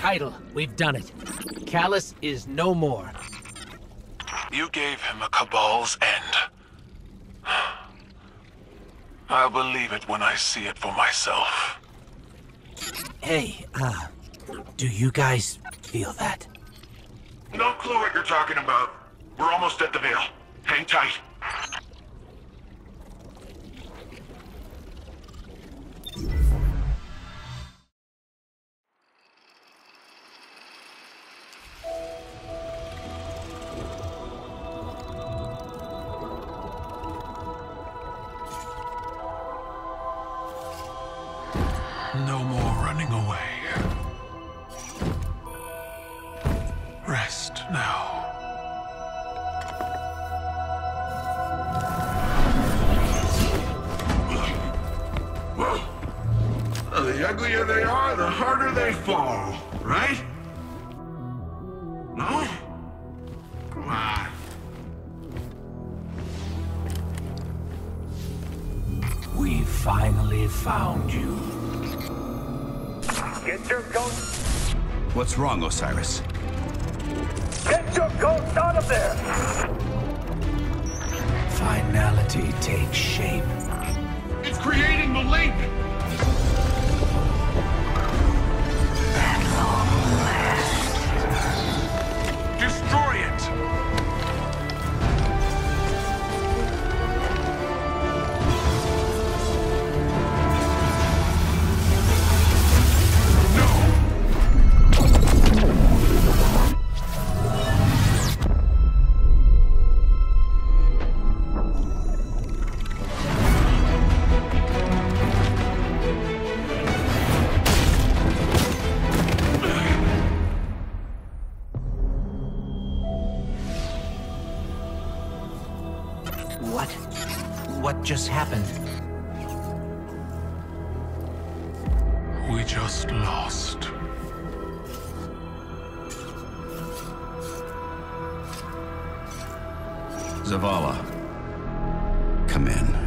title. We've done it. Callus is no more. You gave him a Cabal's end. I'll believe it when I see it for myself. Hey, do you guys feel that? No clue what you're talking about. We're almost at the Veil. Hang tight. No more running away. Rest now. The uglier they are, the harder they fall, right? No? Come on. We finally found you. Get your ghost! What's wrong, Osiris? Get your ghost out of there! Finality takes shape. It's creating the link! Destroy it! What just happened? We just lost. Zavala, come in.